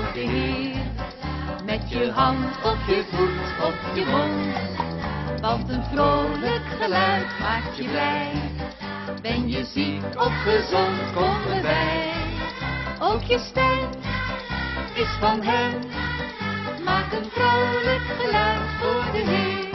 de Heer. Met je hand op je voet, op je mond. Want een vrolijk geluid maakt je blij. Ben je ziek of gezond, komen wij. Ook je stem is van hem. Maak een vrolijk geluid voor de Heer.